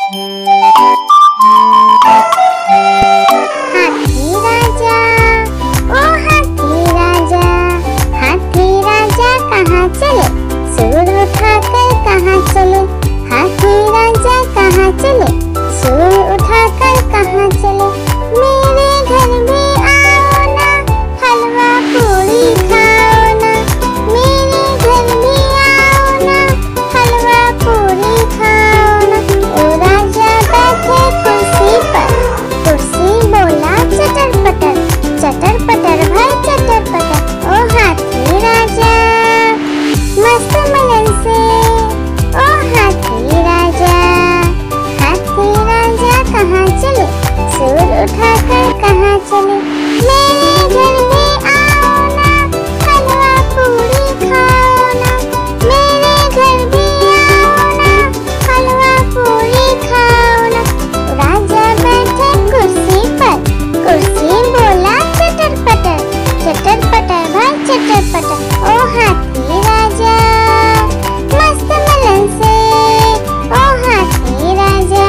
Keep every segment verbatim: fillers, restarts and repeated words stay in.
हाथी राजा, ओ हाथी राजा, हाथी राजा कहाँ चले, सूर उठाकर कहाँ चले, हाथी राजा कहाँ चले, सूर उठाकर कहाँ चले, मेरे घर भी आओ ना, हलवा पूरी खाओ ना, मेरे घर भी आओ ना, हलवा पूरी खाओ ना। ओ राजा बैठे कुर्सी पर, कुर्सी बोला चटर पटर, चटर पटर भाई चटर पटर। ओ हाथी राजा मस्त मलन से, ओ हाथी राजा, हाथी राजा कहाँ चले, सूर उठाकर कहाँ चले, मेरे घर में आओ ना, हलवा पूरी खाओ ना, मेरे घर भी आओ ना, हलवा पूरी खाओ ना। राजा बैठे कुर्सी पर, कुर्सी बोला चटर पटर, चटर पटर भाई चटर पटर। ओ हाथी राजा मस्त मलन से, ओ हाथी राजा।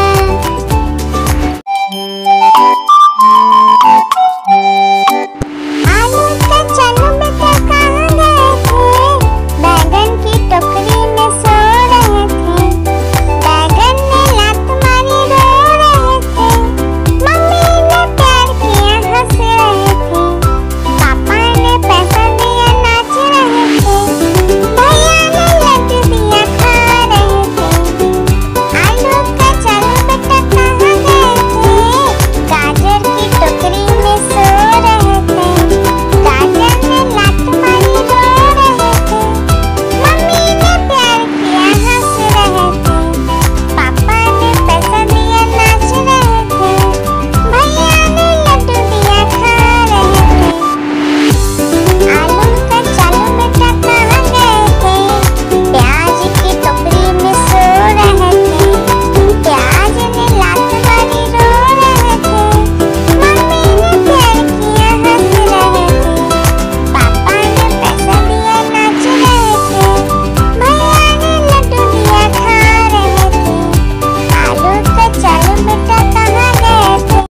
आलू का चालू बेटा कहाँ गए थे, बैगन की टोकरी में सो रहे थे, बैगन ने लात मारी रो रहे थे, मम्मी ने प्यार किया हंस रहे थे, पापा ने पैसा दिया नाच रहे थे, भैया ने लड्डू दिया खा रहे थे। आलू का चालू बेटा कहाँ गए थे, गाजर की टोकरी में सो रहे थे, गाजर ने लात मारी रो रहे थे, मम्मी ने प्यार किया हंस रहे थे, पापा ने पैसा दिया नाच रहे थे, भैया ने लड्डू दिया खा रहे थे। आलू का चालू बेटा कहाँ गए थे, प्याज की टोकरी में सो रहे थे, प्याज ने लात मारी रो रहे थे, मम्मी ने प्यार किया हंस रहे थे, पापा ने पैसा दिया नाच रहे थे, भैया ने लड्डू दिया खा रहे थे। आलू का चालू बेटा कहाँ गए थे।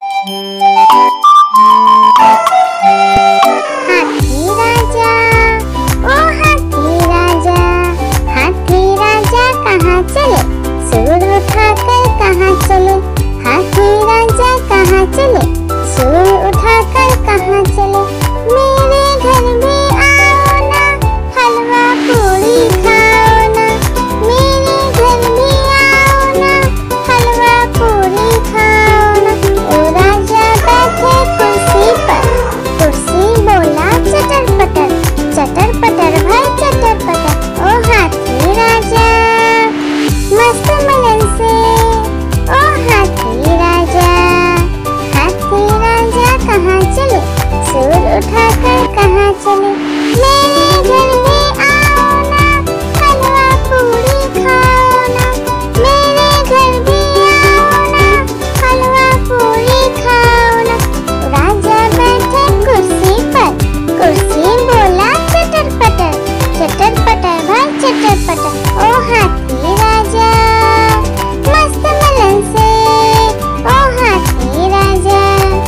हाथी राजा, ओ हाथी राजा, हाथी राजा कहाँ चले, सूर उठाकर कहाँ चले, हाथी राजा कहाँ चले, सूर उठाकर कहाँ चले, मेरे घर भी आओ ना, हलवा पूरी खाओ ना, मेरे घर भी आओ ना, हलवा पूरी खाओ ना। ओ राजा बैठे कुर्सी पर, कुर्सी बोला चटर पटर, चटर पटर भाई चटर पटर। ओ हाथी राजा मस्त मलन से, ओ हाथी राजा, हाथी राजा कहाँ चले, सूर उठाकर कहाँ चले, मेरे घर में आओ ना, हलवा पूरी खाओ ना, मेरे घर भी आओ ना, हलवा पूरी खाओ ना। राजा बैठे कुर्सी पर, कुर्सी बोला चटर पटर, चटर पटर भाई चटर पटर। ओ हाथी राजा मस्त मलन से, ओ हाथी राजा।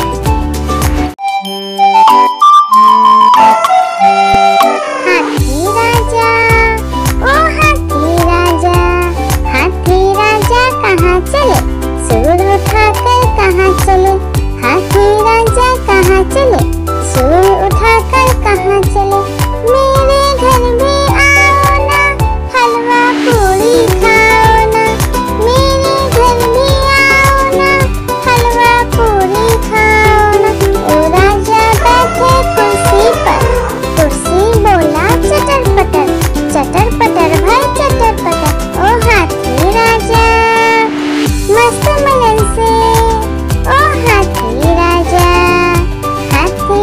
हाथी राजा, ओ हाथी राजा, हाथी राजा कहाँ चले, सूर उठाकर कहाँ चले, हाथी राजा कहाँ चले, सूर उठाकर कहाँ चले, मेरे घर भी आओ ना, हलवा पूरी खाओ ना, मेरे घर भी आओ ना, हलवा पूरी खाओ ना। ओ राजा बैठे कुर्सी पर, कुर्सी बोला चटर पटर, चटर पटर भाई चटर पटर। ओ हाथी राजा मस्त मलन से, ओ हाथी राजा, हाथी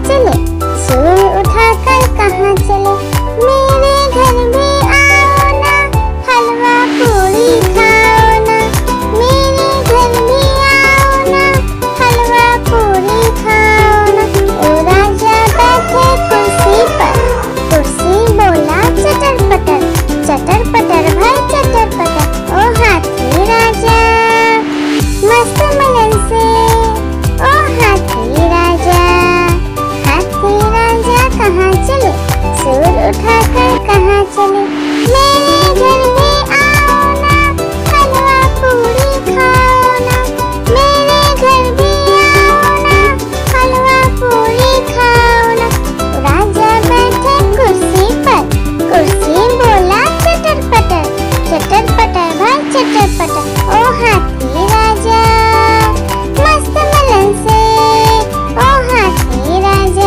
चले, सूर उठाकर कहाँ चले, मेरे घर भी आओ ना, हलवा पूरी खाओ ना, मेरे घर भी आओ ना, हलवा पूरी खाओ ना। ओ राजा बैठे कुर्सी पर, कुर्सी बोला चटर पटर, चटर पटर भाई चटर पटर। ओ हाथी राजा मस्त मलन से, ओ हाथी राजा, हाथी राजा कहाँ चले, सूर उठाकर कहाँ चले, मेरे घर में आओ ना, हलवा पूरी खाओ ना, मेरे घर भी आओ ना, हलवा पूरी खाओ ना। राजा बैठे कुर्सी पर, कुर्सी बोला चटर पटर, चटर पटर भाई चटर पटर। ओ हाथी राजा मस्त मलन से, ओ हाथी राजा।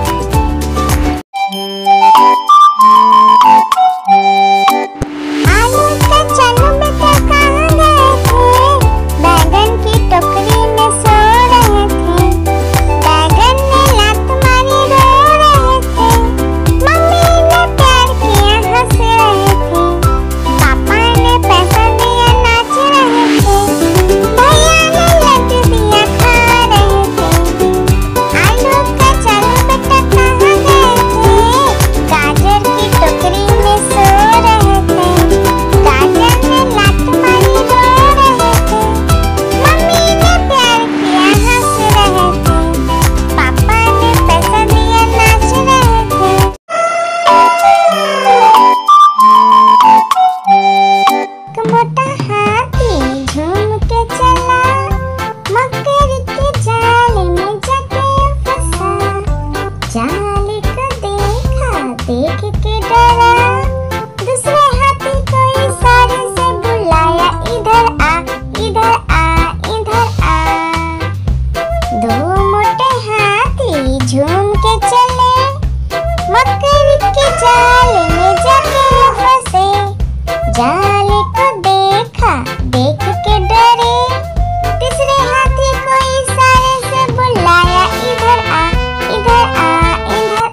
आलू का चालू बेटा कहाँ गए थे, बैगन की टोकरी में सो रहे थे, बैगन ने लात मारी रो रहे थे, मम्मी ने प्यार किया हंस रहे थे, पापा ने पैसा दिया नाच रहे थे, भैया ने लड्डू दिया खा रहे थे। आलू का चालू बेटा कहाँ गए थे, गाजर की टोकरी में सो रहे थे, गाजर ने लात मारी रो रहे थे, मम्मी ने प्यार किया हंस रहे थे, पापा ने पैसा दिया नाच रहे थे। एक मोटा हाथी झूम के चला, मकड़ी के जाल में जाके फंसा, जाल को देखा देख के डरा, दूसरे हाथी को इशारे से बुलाया, इधर आ इधर आ इधर आ। दो मोटे हाथी झूम के चले, मकड़ी के जाल में जाके फंसे, जाल को देखा देख के डरे, तीसरे हाथी को इशारे से बुलाया, इधर आ इधर आ इधर।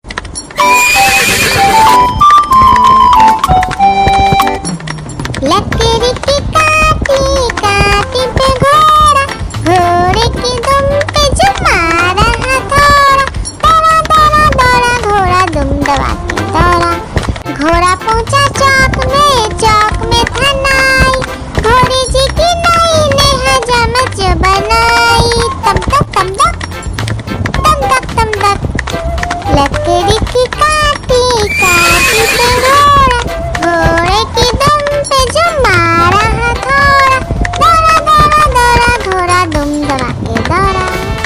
लकड़ी की काटी काटी पे घोड़ा, घोड़े की दुम पे जमा रहा थोड़ा, दौड़ा दौड़ा दौड़ा घोड़ा दुम दबा के दौड़ा, घोड़ा पहुंचा चौक में, चौक में था नाई, घोड़ी जी की नाई ने हजामत बनाई, तम तक तम तक तम तक तम तक। लकड़ी की काटी काटी पे घोड़ा, घोड़े की दुम पे जमा रहा थोड़ा, दौड़ा दौड़ा दौड़ा घोड़ा दुम दबा के दौड़ा।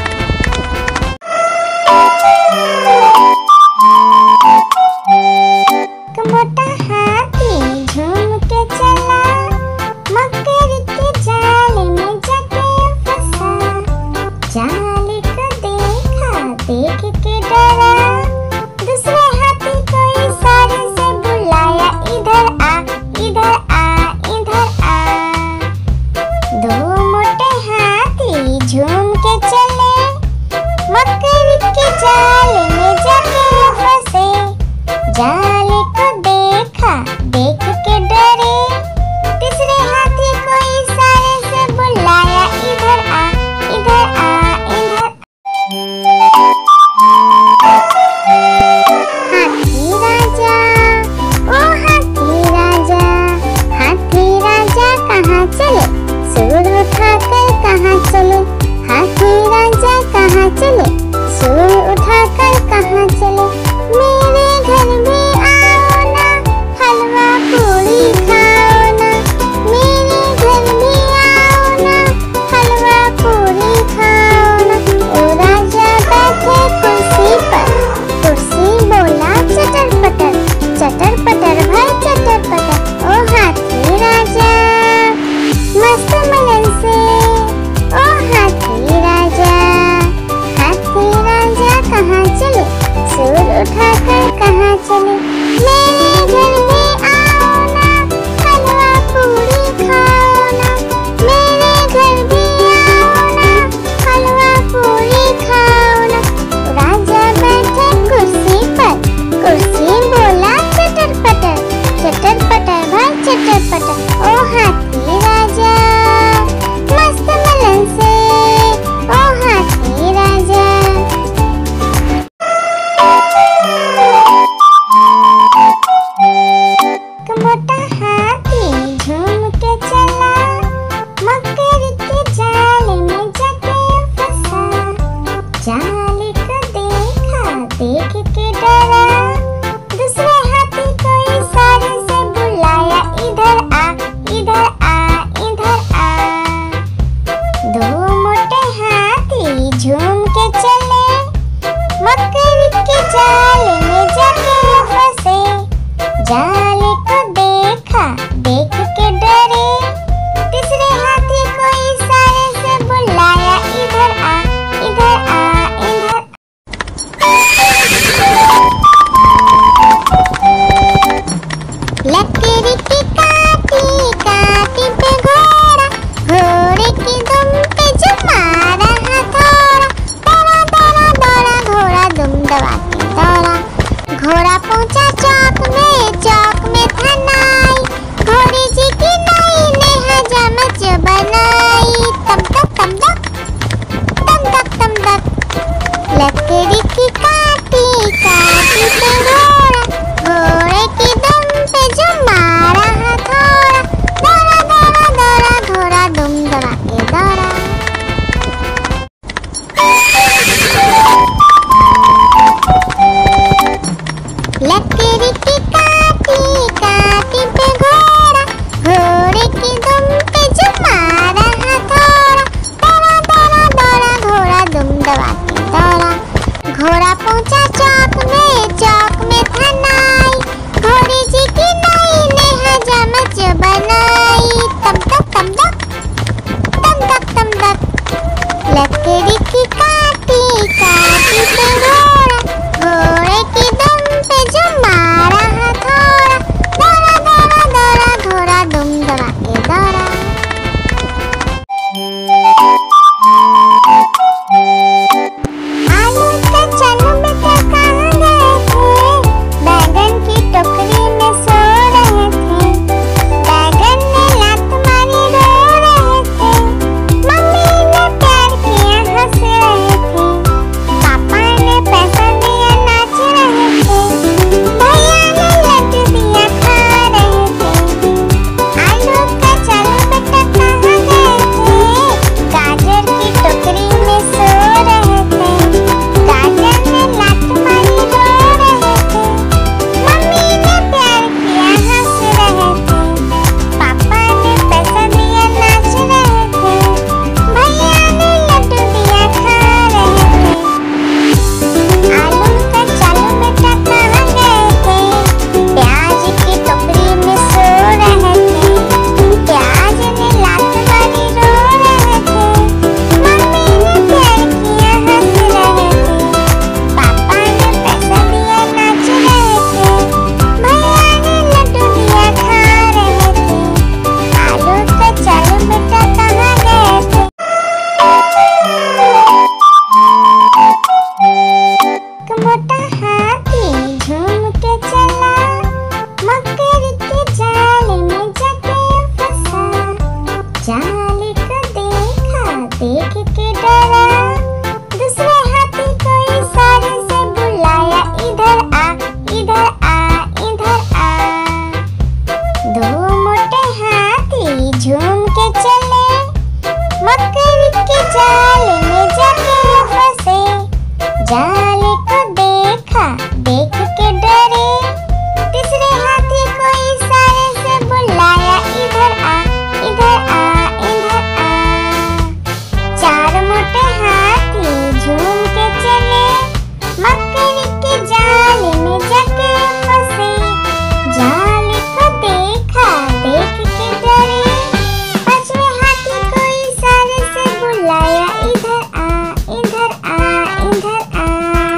एक मोटा हाथी झूम के चला, मकड़ी के जाल में जाके फंसा, जाल को देखा देख के डरा, दूसरे हाथी को इशारे से बुलाया, इधर आ इधर आ इधर आ। दो मोटे हाथी झूम के चले, मकड़ी के जाल में जाके फंसे, जाल को देखा देख के डरे, तीसरे हाथी को इशारे से बुलाया, इधर आ इधर आ इधर। हाथी राजा ओ हाथी राजा, हाथी राजा कहाँ चले, सूर उठाकर कहाँ चले, हाथी राजा कहाँ चले, सूर उठाकर कहाँ चले, मेरे घर भी आओ ना, हलवा पूरी खाओ ना, मेरे घर भी आओ ना, हलवा पूरी खाओ ना। ओ राजा बैठे कुर्सी पर, कुर्सी बोला चटर पटर, चटर पटर भाई चटर पटर। ओ हाथी राजा मस्त मलन से, ओ हाथी राजा, हाथी जाल में जाके फंसे। जाल को देखा, देख के डरे। तीसरे हाथी को इशारे से बुलाया, इधर आ, इधर आ, इधर आ। चार मोटे हाथी झूम के चले, मकड़ी के जाल में जाके फंसे। जाल को देखा, देख के डरे। पांचवें हाथी को इशारे से बुलाया, इधर आ, इधर आ, इधर आ।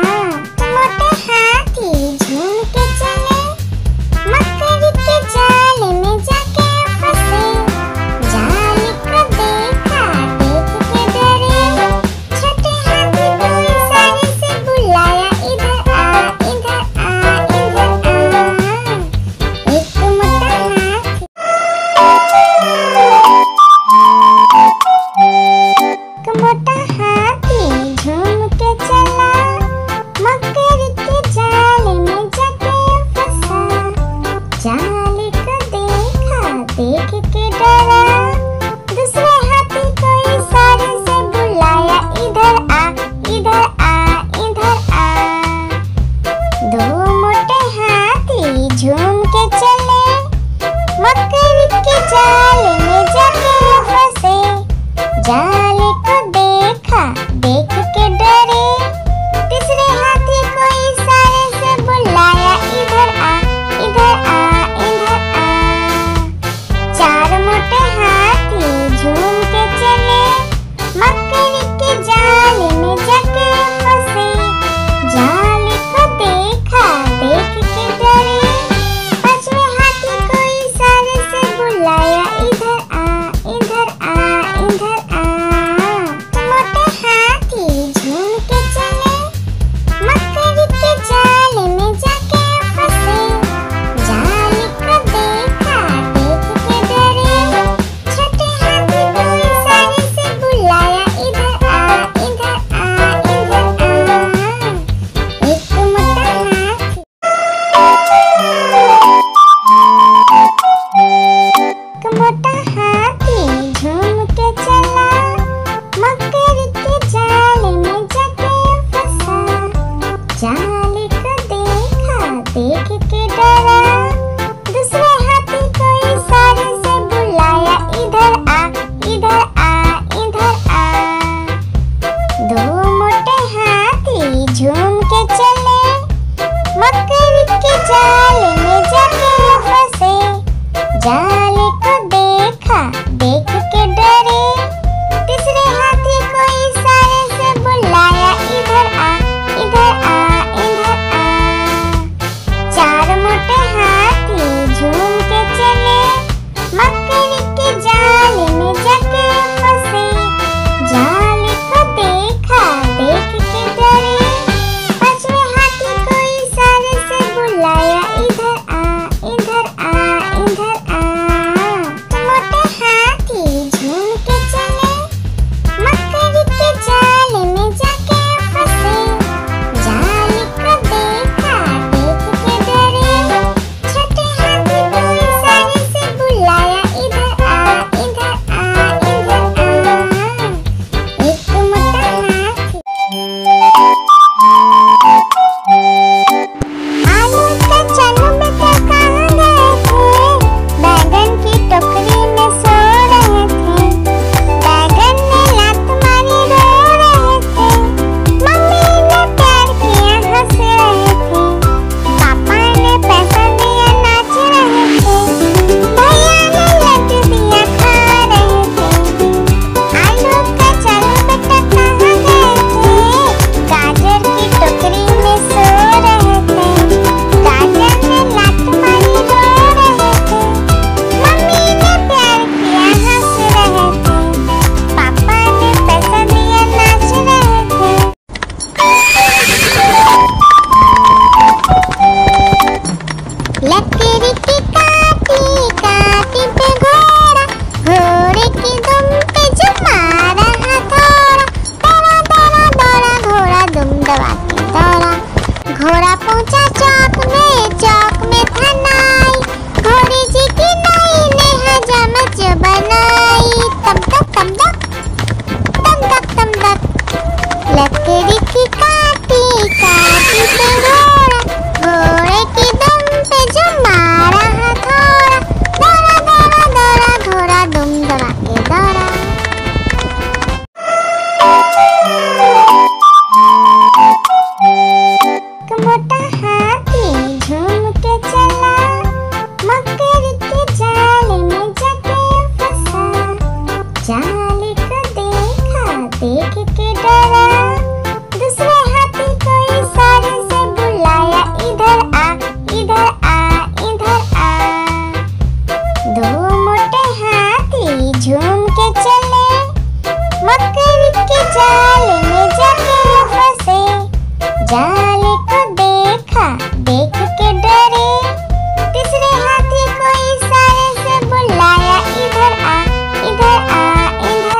जाल को देखा, देख के डरा, दूसरे हाथी को इशारे से बुलाया, इधर आ, इधर आ, इधर आ। दो मोटे हाथी झूम के चले, मकड़ी के जाल में जाके फंसे। जाल को देखा, देख के डरे, तीसरे हाथी को इशारे से बुलाया, इधर आ, इधर आ, इधर।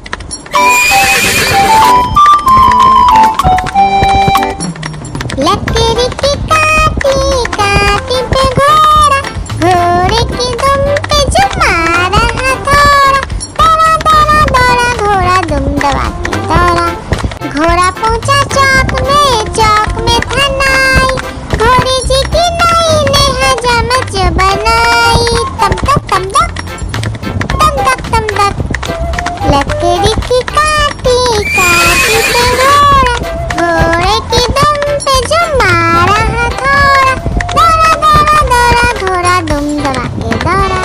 लकड़ी की काटी काटी पे घोड़ा, घोड़े की दुम पे जमा रहा थोड़ा। दौड़ा दौड़ा दौड़ा घोड़ा दुम दबा के दौड़ा। घोड़ा पहुंचा चौक में, चौक में था नाई, घोड़ी जी की नाई ने हजामत बनाई। तम तक तम तक तम तक तम तक। लकड़ी की काटी काटी पे घोड़ा, घोड़े की दुम पे जमा रहा थोड़ा। दौड़ा दौड़ा दौड़ा घोड़ा दुम दबा के दौड़ा।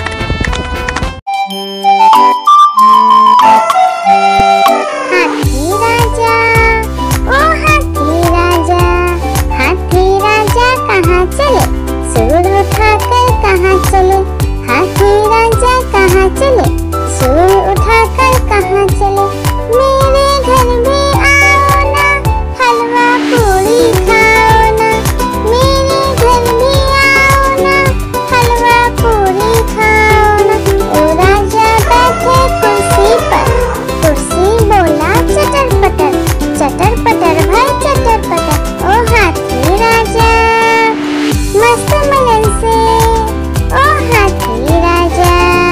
हाथी राजा, ओ हाथी राजा, हाथी राजा कहाँ चले, सूर उठाकर कहाँ चले। हाथी राजा कहाँ चले, सूर उठाकर कहाँ चले। मेरे घर भी आओ ना, हलवा पूरी खाओ ना। मेरे घर भी आओ ना, हलवा पूरी खाओ ना। ओ राजा बैठे कुर्सी पर, कुर्सी बोला चटर पटर, चटर पटर भाई चटर पटर। ओ हाथी राजा मस्त मलन से, ओ हाथी राजा।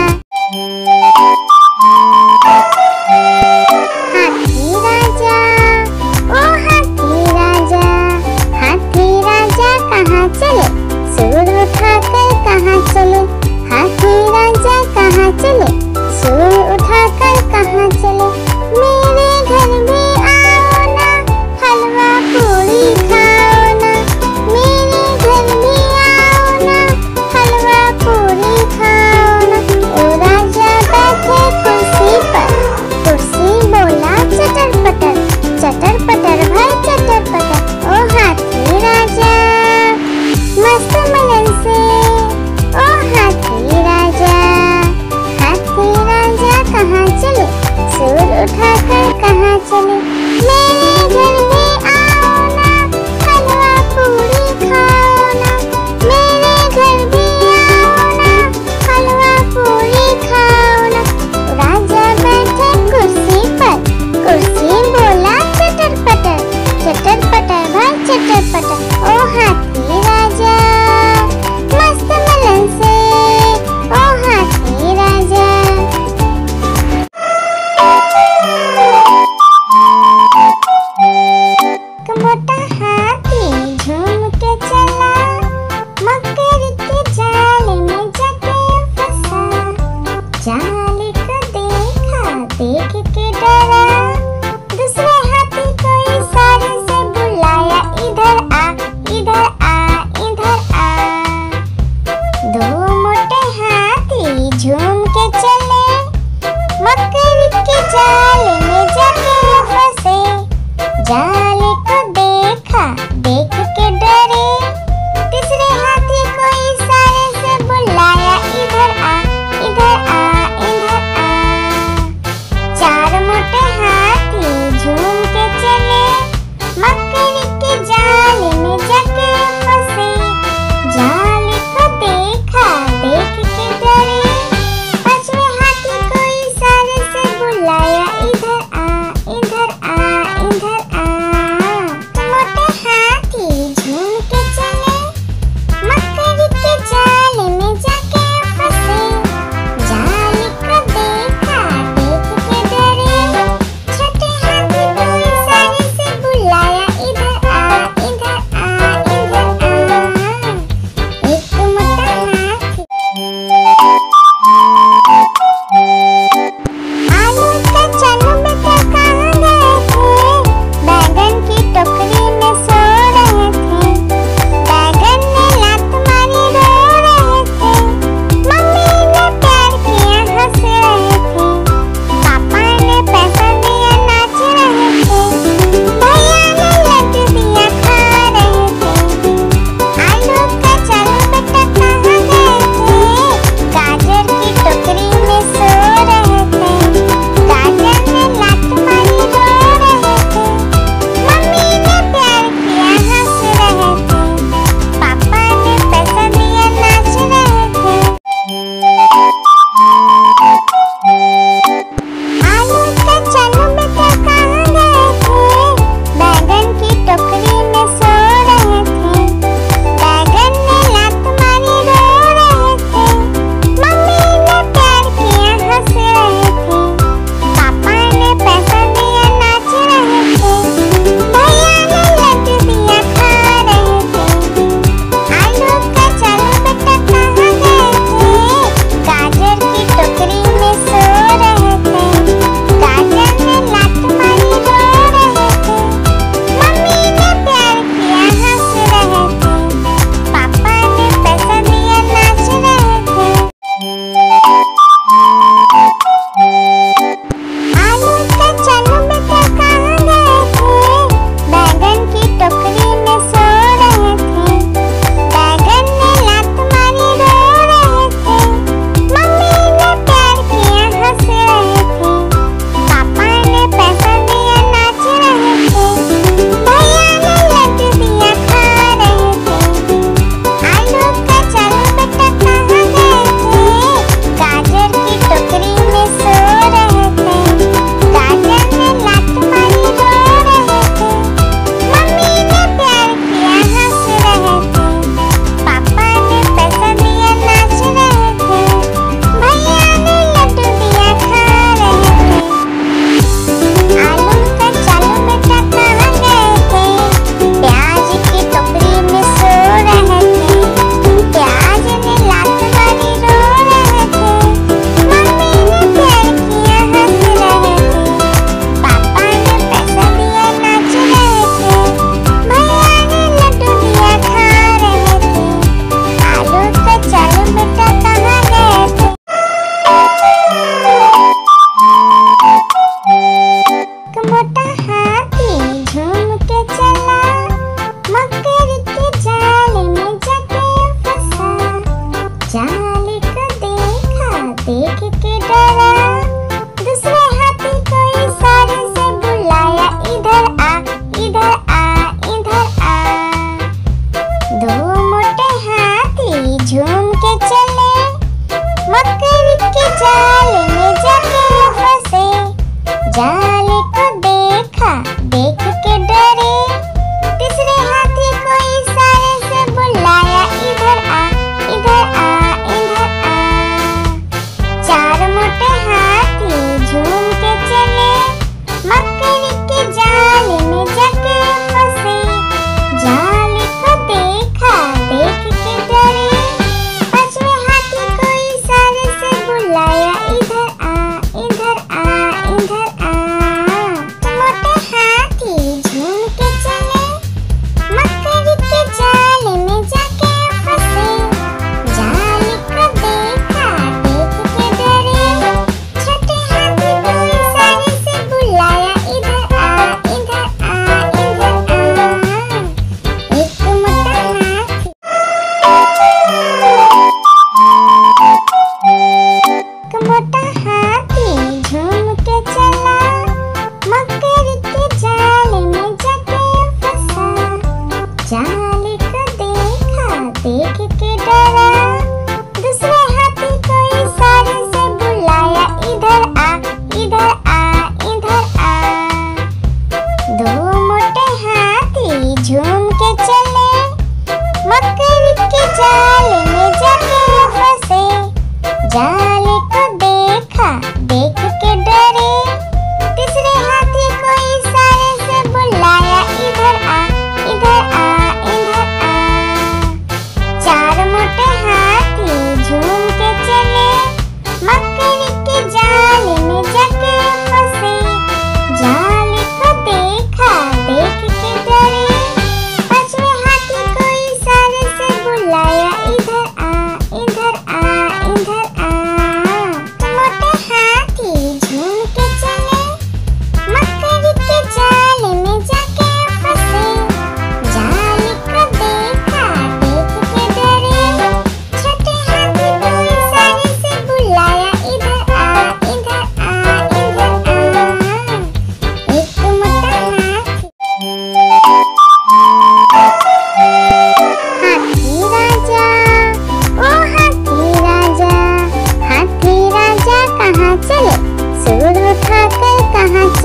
हाथी राजा, ओ हाथी राजा, हाथी राजा कहाँ चले, सूर उठाकर कहाँ चले। हाथी राजा कहाँ चले, सूर उठाकर कहाँ चले। मेरे घर भी आओ ना, हलवा पूरी खाओ ना। मेरे घर भी आओ ना, हलवा पूरी खाओ ना। ओ राजा बैठे कुर्सी पर, कुर्सी बोला चटर पटर, चटर पटर भाई चटर पटर। ओ हाथी राजा मस्त मलन से, ओ हाथी राजा। हाथी राजा कहाँ चले, सूर उठाकर कहाँ चले। मेरे घर भी आओ ना, हलवा पूरी खाओ ना। मेरे घर भी आओ ना, हलवा पूरी खाओ ना। राजा बैठे कुर्सी पर, कुर्सी बोला चटर पटर, चटर पटर भाई चटर पटर। ओ हाथी राजा मस्त मलन से, ओ हाथी राजा। एक मोटा हाथी झूम के चला, मकड़ी के जाल में जाके फंसा। जाल को देखा, देख के डरा, दूसरे हाथी को इशारे से बुलाया, इधर आ, इधर आ, इधर आ। दो मोटे हाथी झूम के चले, मकड़ी के जाल में जाके फंसे। जाल को देखा, देख के डरे, तीसरे हाथी को इशारे से बुलाया, इधर आ, इधर आ, इधर आ। चार मोटे हाथी झूम के चले, मकड़ी के जाल में जाके फंसे। जाल को देखा, देख के डरे, पांचवें हाथी को इशारे से बुलाया, इधर आ, इधर आ, इधर आ।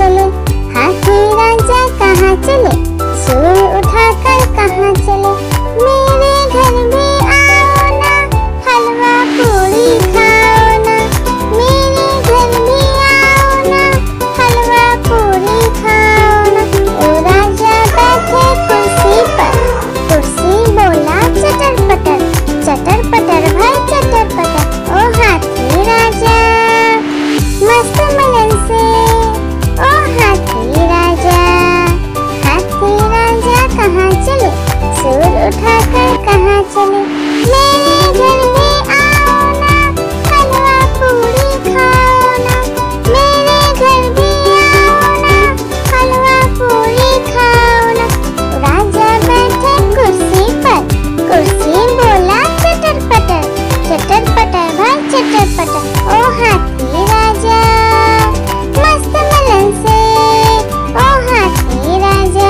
चले, हाथी राजा कहाँ चले, सूर उठाकर कहाँ चले। मेरे घर भी आओ ना, हलवा पूरी खाओ ना। मेरे घर भी आओ ना, हलवा पूरी खाओ ना। ओ राजा बैठे कुर्सी पर, कुर्सी बोला चटर पटर, चटर पटर भाई चटर पटर। ओ हाथी राजा मस्त मलन से, ओ हाथी राजा। हाथी राजा कहाँ चले, सूर उठाकर कहाँ चले। मेरे घर में आओ ना, हलवा पूरी खाओ ना। मेरे घर भी आओ ना, हलवा पूरी खाओ ना। राजा बैठे कुर्सी पर, कुर्सी बोला चटर पटर, चटर पटर भाई चटर पटर। ओ हाथी राजा मस्त मलन से, ओ हाथी राजा।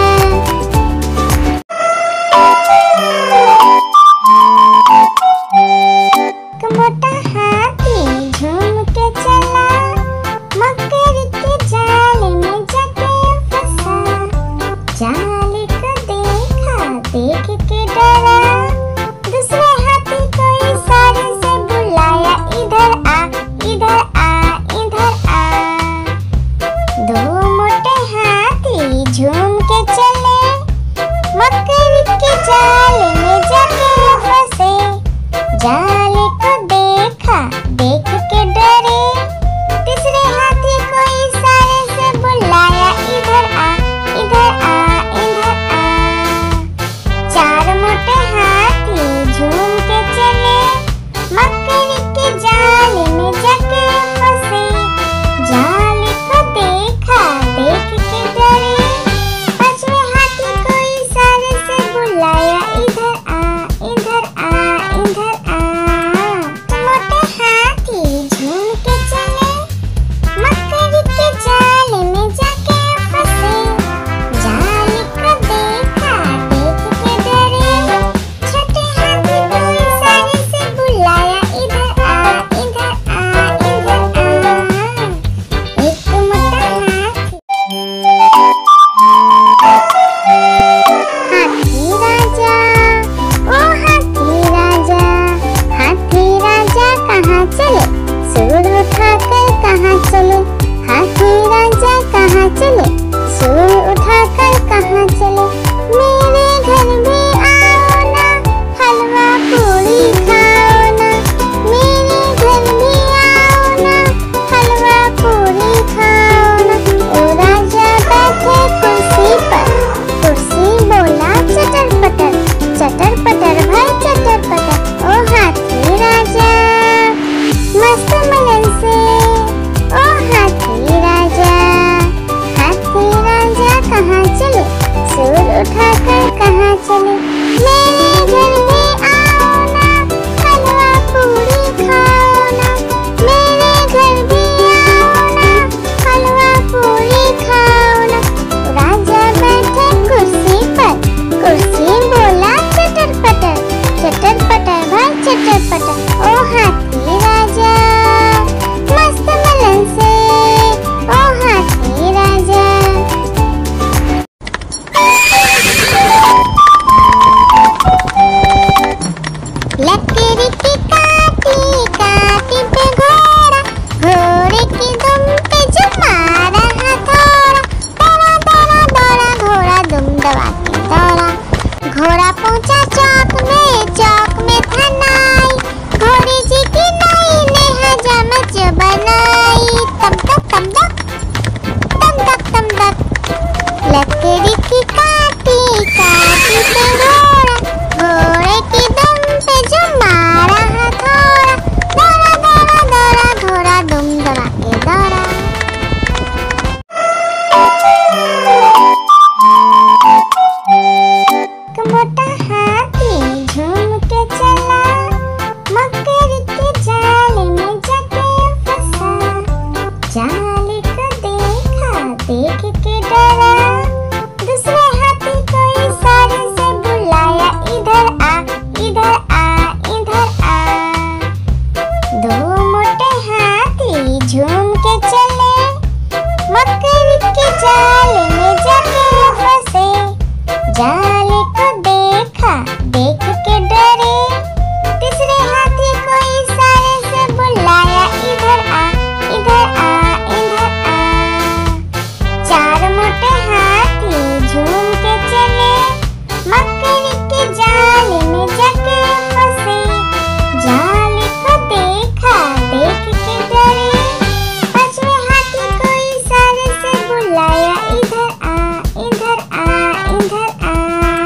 मोटा हाथी झूम के चला, मकड़ी के जाल में जाके फंसा। जाल को देखा, देख के डरा, दूसरे हाथी को इशारे से बुलाया, इधर आ, इधर आ, इधर आ। दो मोटे हाथी झूम के चले, मकड़ी के जाल में जाके फंसे। जाल को देखा, देख के डरे, तीसरे हाथी को इशारे से बुलाया, इधर आ, इधर आ, इधर आ। चार मोटे हाथी झूम के चले, मकड़ी के जाल में जाके फंसे। जाल को देखा, देख के डरे, पांचवें हाथी को इशारे से बुलाया, इधर आ, इधर आ, इधर आ। मोटे हाथी झूम के चले, मकड़ी के जाल में जाके फंसे। जाल को देखा, देख के डरे, छठे हाथी को इशारे से बुलाया, इधर आ, इधर आ, इधर आ। एक मोटा हाथी राजा, ओ हाथी राजा। हाथी राजा कहाँ चले, सूर उठाकर कहाँ चले। हाथी राजा कहाँ चले, सूर उठाकर कहाँ चले। मेरे घर भी आओ ना, हलवा पूरी खाओ ना। मेरे घर भी आओ ना, हलवा पूरी खाओ ना। ओ राजा बैठे कुर्सी पर, कुर्सी बोला चटर पटर, चटर पटर भाई चटर पटर। ओ हाथी राजा मस्त मलन से, ओ हाथी राजा। हाथी राजा कहाँ चले, सूर उठाकर कहाँ चले। मेरे घर में आओ ना, हलवा पूरी खाओ ना। मेरे घर भी आओ ना, हलवा पूरी खाओ ना। राजा बैठे कुर्सी पर, कुर्सी बोला चटर पटर, चटर पटर भाई चटर पटर। ओ हाथी राजा मस्त मलन से, ओ हाथी राजा। लकड़ी की काटी काटी पे घोड़ा, घोड़े की दुम पे जुमा रहा थोड़ा। दौड़ा दौड़ा दौड़ा घोड़ा दुम दबा के दौड़ा। घोड़ा पहुंचा चौक में, चौक में था नाई। घोड़ी जी की नाई ने हजामत बनाई, तम तक तम तक, तम तक तम तक। लकड़ी की काटी काटी पे घोड़ा, घोड़े की दुम पे जुमा रहा थोड़ा। दौड़ा दौड़ा दौड़ा घोड़ा दुम दबा के दौड़ा। मोटा हाथी झूम के चला, मकड़ी के जाल में जाके फंसा। जाल को देखा, देख के डरा, दूसरे हाथी को इशारे से बुलाया, इधर आ, इधर आ, इधर आ। दो मोटे हाथी झूम के चले, मकड़ी के जाल में जाके फंसे। जाल को देखा, देख के डरे। तीसरे हाथी को इशारे से बुलाया, इधर आ, इधर आ, इधर आ। चार मोटे हाथी झूम के चले, मकड़ी के जाल में जाके फंसे। जाल को देखा, देख के डरे। पांचवें हाथी को इशारे से बुलाया, इधर आ, इधर आ, इधर आ।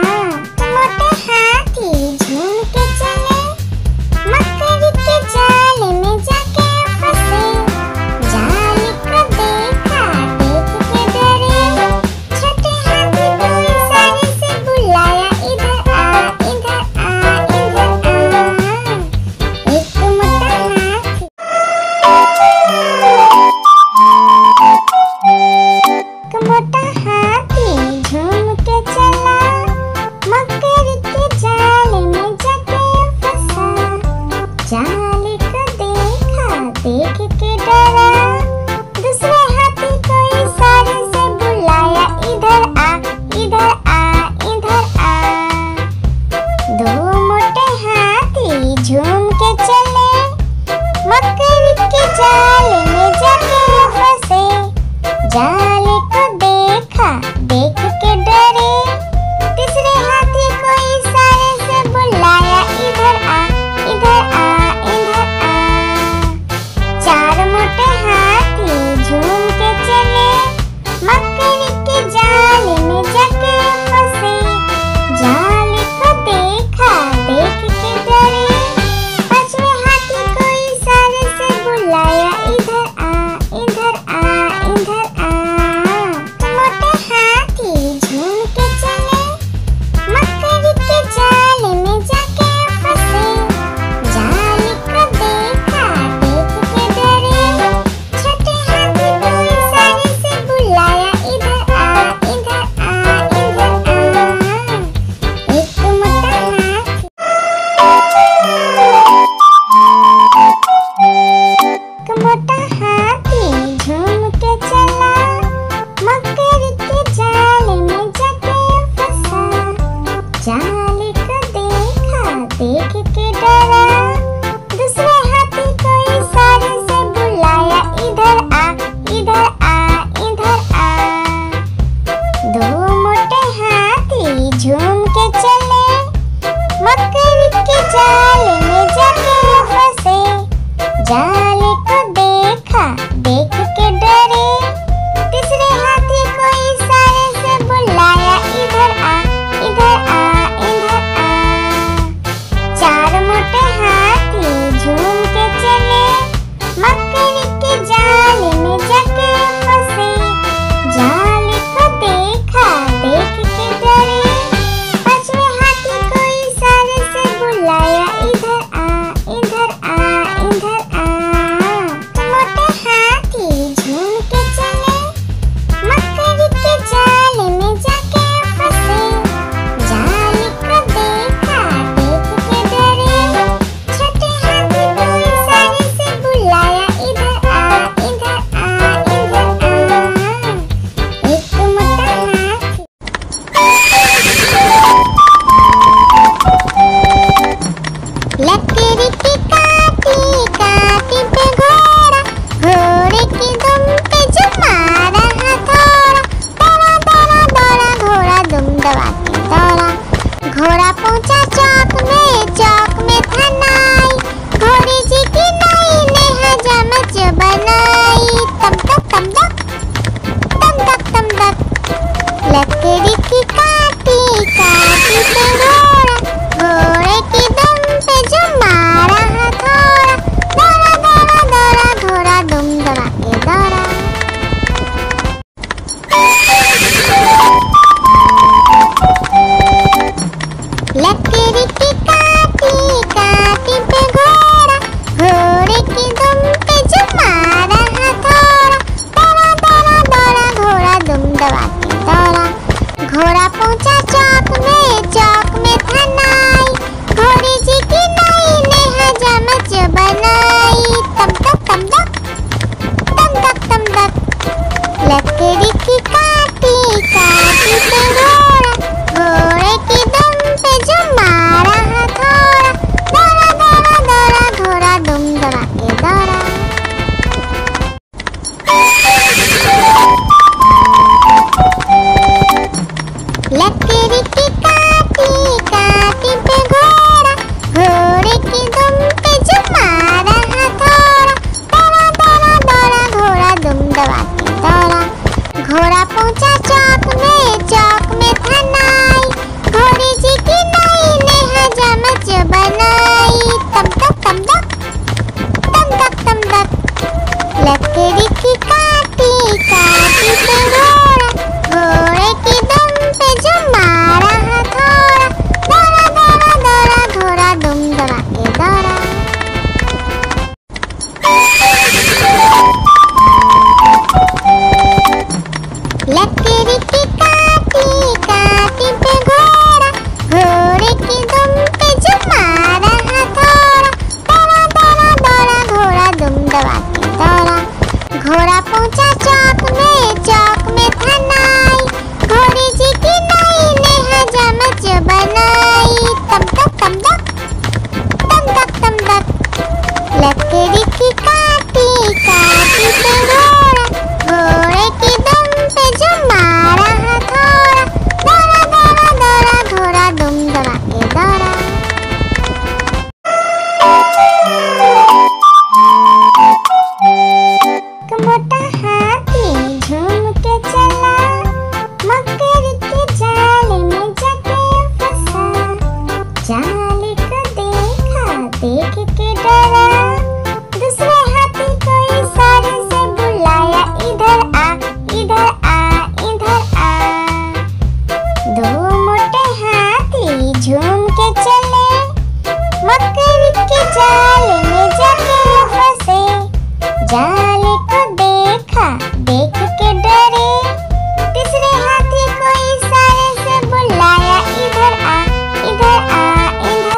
देख के डरे। तीसरे हाथी को इशारे से बुलाया, इधर आ, इधर आ, इधर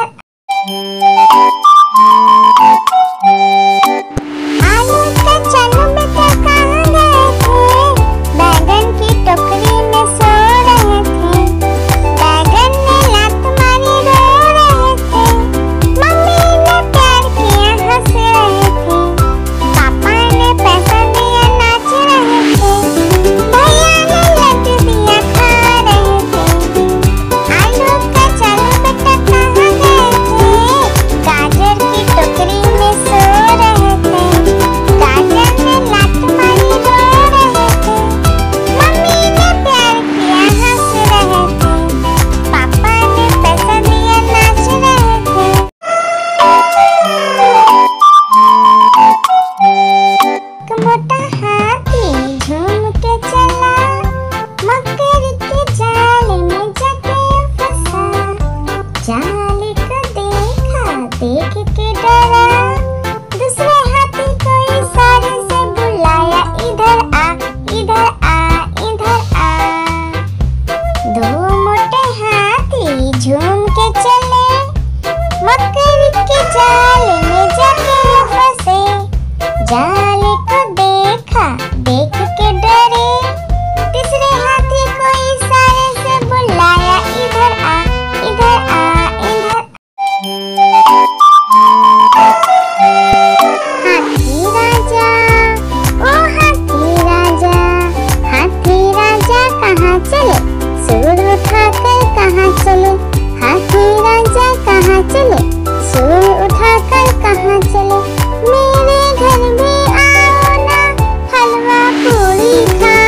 आलू का चलो बेटा कहाँ गए थे? बैगन की टोकरी में सो रहे थे। बैगन ने लात मारी रो रहे थे। मम्मी ने प्यार किया हंस रहे थे। पापा ने पैसा दिया नाच रहे थे। भैया ने लड्डू दिया खा रहे थे। आलू का चलो बेटा कहाँ गए थे? गाजर की टोकरी में सो रहे थे। गाजर ने लात मारी रो रहे थे। मम्मी ने प्यार किया हंस रहे थे। पापा ने पैसा दिया नाच रहे थे। एक मोटा हाथी झूम के चला, मकड़ी के जाल में जाके फंसा। जाल को देखा, देख के डरा। दूसरे हाथी को इशारे से बुलाया, इधर आ, इधर आ, इधर आ। दो मोटे हाथी झूम के चले, मकड़ी के जाल में जाके फंसे। जाल को देखा, देख के डरे। तीसरे हाथी को इशारे से बुलाया, इधर आ, इधर आ, इधर हाथी राजा, ओ हाथी राजा, हाथी राजा कहाँ चले? सूर उठाकर कहाँ चले? हाथी राजा कहाँ चले? सूर उठाकर कहाँ चले? मेरे घर भी आओ ना, हलवा पूरी खा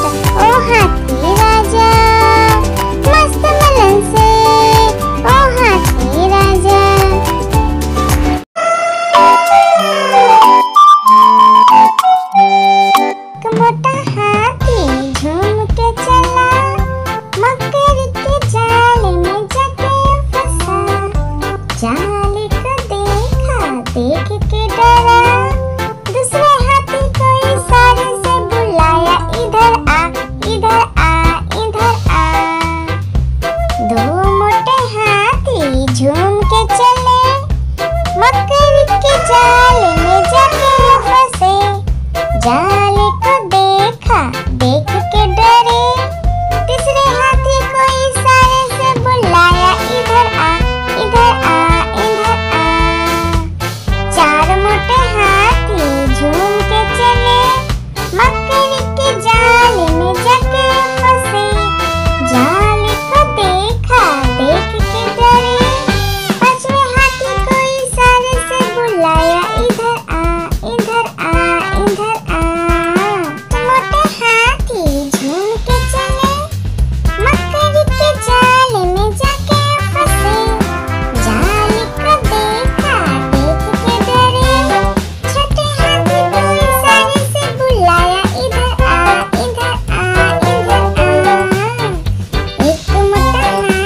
मोटा ओ हाथी राजा, मस्त मलन से ओ हाथी राजा। एक मोटा हाथी झूम के चला, मकड़ी के जाल में जाके फंसा। जाल को देखा, देख के डरा, दूसरे हाथी को इशारे से बुलाया, इधर आ इधर आ इधर आ। दो मोटे हाथी झूम के चले, मकड़ी के जाल में जाके फंसे। जाल को देखा, देख के डरे, तीसरे हाथी को इशारे से बुलाया, इधर आ इधर आ इधर आ। चार मोटे हाथी झूम के चले, मकड़ी के जाल में जाके फंसे। जाल को देखा, देख के डरे, पांचवें हाथी को इशारे से बुलाया, इधर आ इधर आ इधर आ। मोटे हाथी झूम के चले, मकड़ी के जाल में जाके फंसे। जाल को देखा, देख के डरे, छोटे हाथी को इशारे से बुलाया, इधर आ इधर आ इधर आ। एक मोटा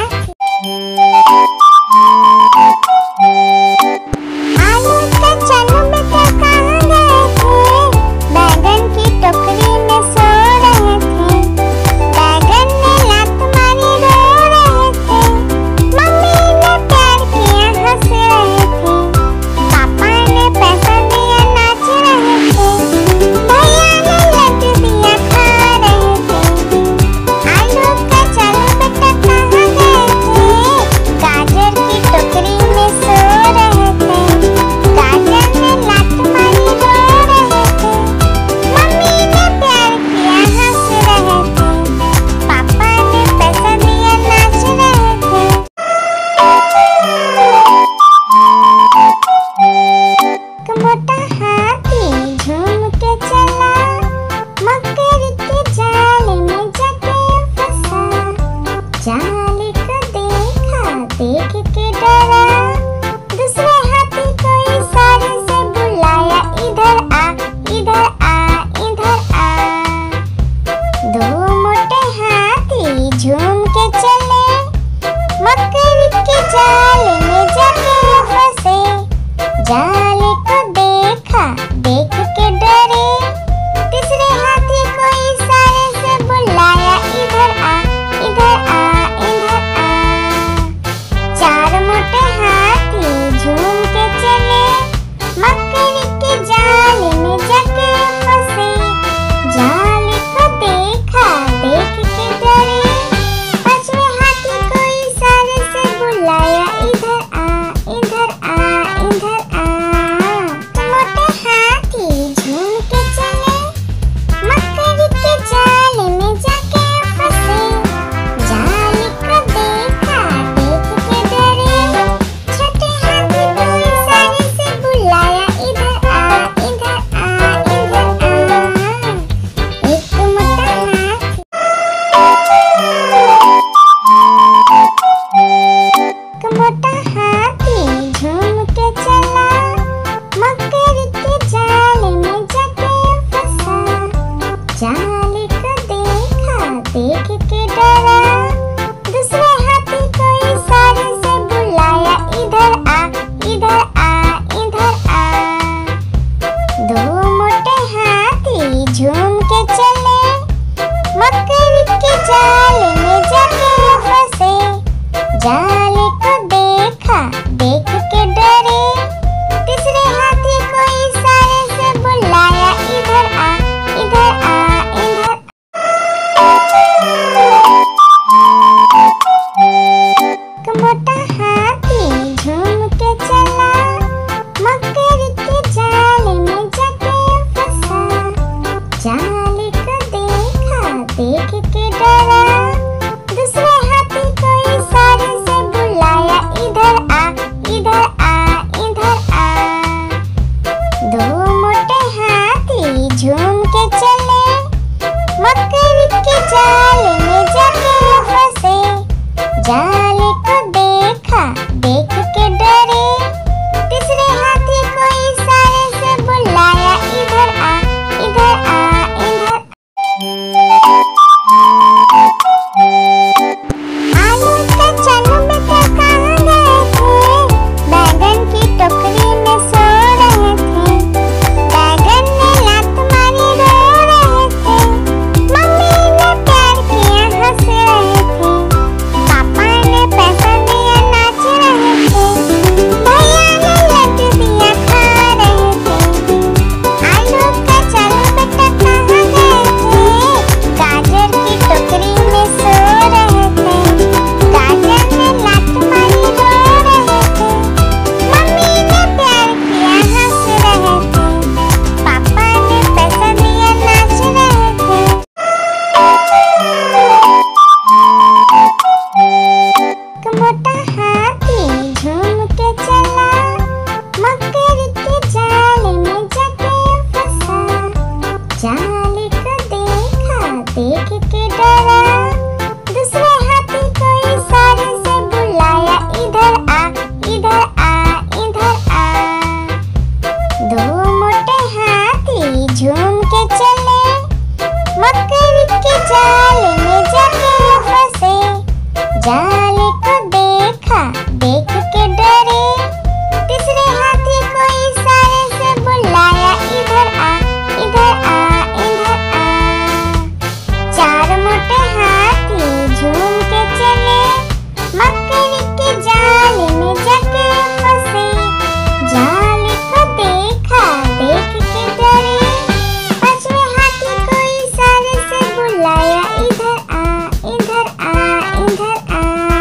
हाथी आलू का चालू बेटा कहाँ गए थे, बैगन की टोकरी में सो रहे थे। बैगन ने लात मारी रो रहे थे, मम्मी ने प्यार किया हंस रहे थे, पापा ने पैसा दिया नाच रहे थे, भैया ने लड्डू दिया खा रहे थे। आलू का चालू बेटा कहाँ गए थे, गाजर की टोकरी में सो रहे थे। गाजर ने लात मारी रो रहे थे, मम्मी ने प्यार किया हंस रहे थे, पापा ने पैसा दिया नाच रहे थे। एक मोटा हाथी झूम के चला, मकड़ी के जाल में जाके फंसा। जाल को देखा, देख के डरा, दूसरे हाथी को इशारे से बुलाया, इधर आ इधर आ इधर आ। दो मोटे हाथी झूम के चले, मकड़ी के जाल में जाके फंसे। जाल को देखा, देख के डरे, तीसरे हाथी को इशारे से बुलाया, इधर आ इधर आ इधर आ। चार मोटे हाथी झूम के चले, मकड़ी के जाल में जाके फंसे। जाल को देखा, देख के डरे, पांचवें हाथी को इशारे से बुलाया, इधर आ इधर आ इधर आ। मोटे हाथी झूम के चले, मकड़ी के जाल में जाके फंसे। जाल को देखा, देख के डरे, छोटे हाथी को इशारे से बुलाया, इधर आ इधर आ इधर आ। एक मोटा हाथी एक मोटा हाथी झूम के चला, मकड़ी के जाल में जाके फंसा। जाल को देखा, देख के डरा, दूसरे हाथी को इशारे से बुलाया, इधर आ इधर आ इधर आ। दो मोटे हाथी झूम के चले, मकड़ी के जाल में जाके फंसे। जाल को देखा, देख के डरे, तीसरे हाथी को इशारे से बुलाया, इधर आ इधर आ इधर आ। एक मोटा हाथी झूम के चला, मकड़ी के जाल में जाके फंसा। जाल को देखा, देख के डरा, दूसरे हाथी को इशारे से बुलाया, इधर आ इधर आ इधर आ। दो मोटे हाथी झूम के चले, मकड़ी जाल में जाके फंसे। जाल को देखा, देख के डरे। तीसरे हाथी को इशारे से बुलाया, इधर आ, इधर आ, इधर। आलू का चलो बेटा कहाँ गए थे? बैगन की टोकरी में सो रहे थे। बैगन ने लात मारी रो रहे थे। मम्मी ने प्यार किया हंस रहे थे। पापा ने पैसा दिया नाच रहे थे। भैया ने लड्डू दिया खा रहे थे। आलू का चलो बेटा कहाँ गए थे? गाजर की टोकरी में सो रहे थे। गाजर ने लात मारी रो रहे थे। मम्मी ने प्यार किया हंस रहे थे। पापा ने पैसा दिया नाच रहे थे। एक मोटा हाथी झूम के चला। मकड़ी के जाल में जाके फंसा। जाल को देखा, देख के डरा। दूसरे हाथी को इशारे से बुलाया, इधर आ, इधर आ, इधर आ। दो मोटे हाथी झूम के चले। मकड़ी के जाल में जाके फंसे। जाल को देखा, देख के डरे। तीसरे हाथी को इशारे से बुलाया, इधर आ, इधर आ, इधर आ। चार मोटे हाथी झूम के चले। मकड़ी के जाल में जाके फंसे। जाल को देखा, देख के डरे। पांचवें हाथी को इशारे से बुलाया, इधर आ, इधर आ, इधर आ।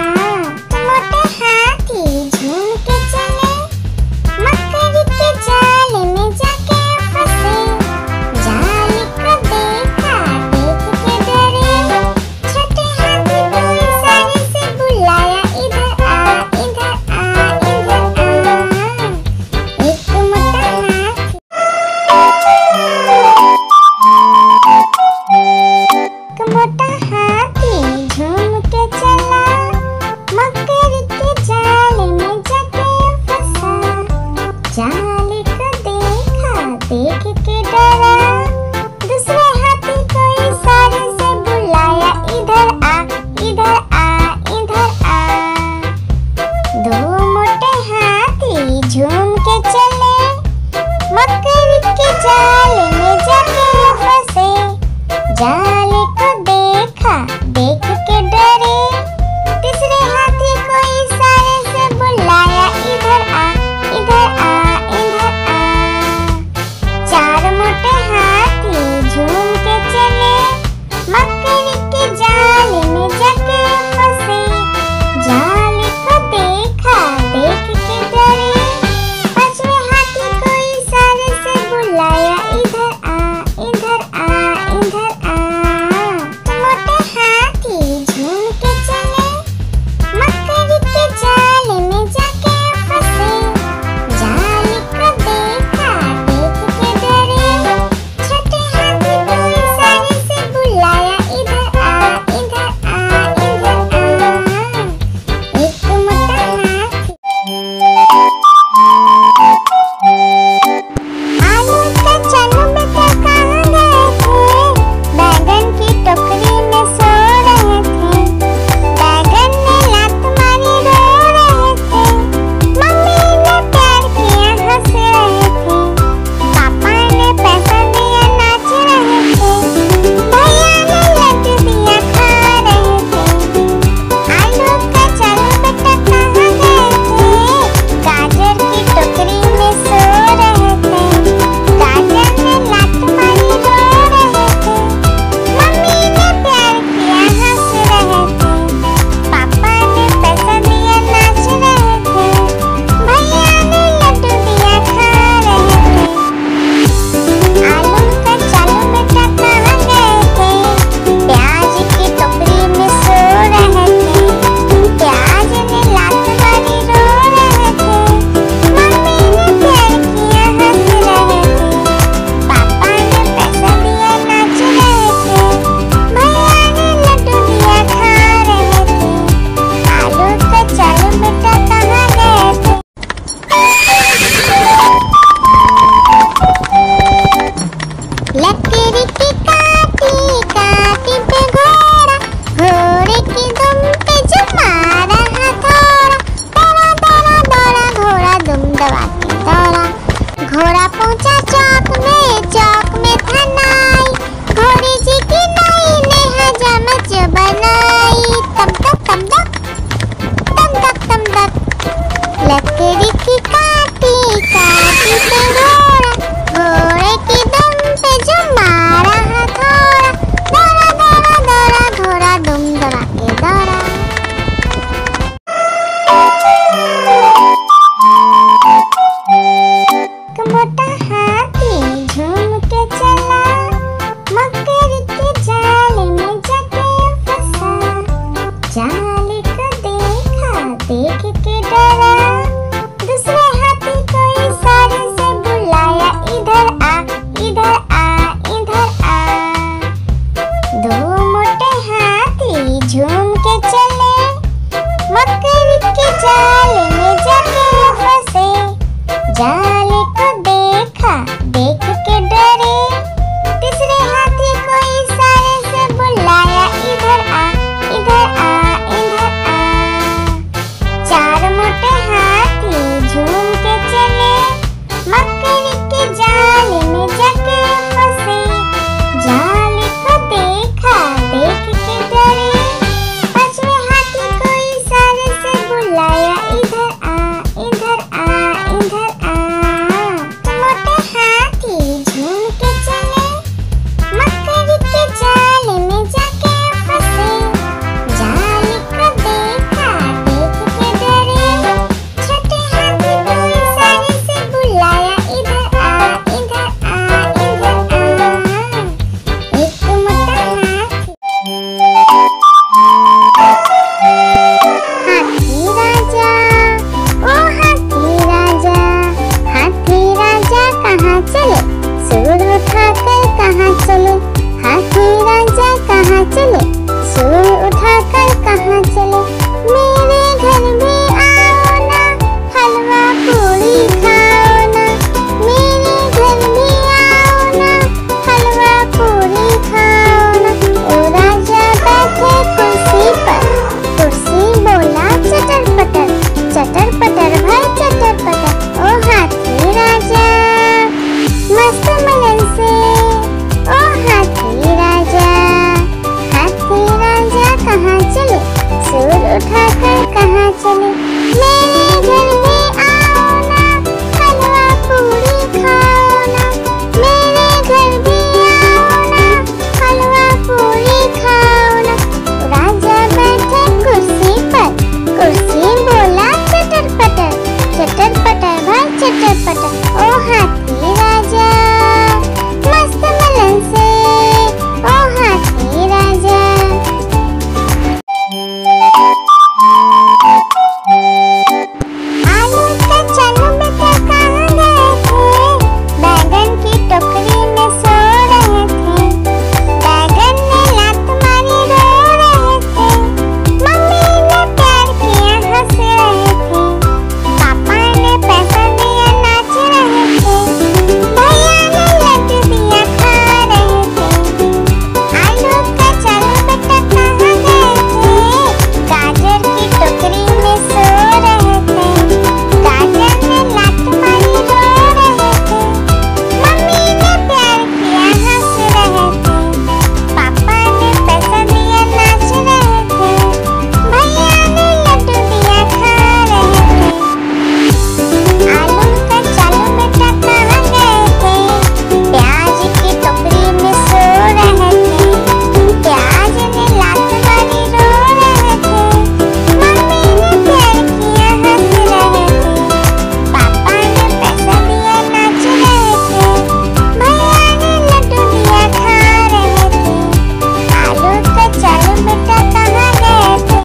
जा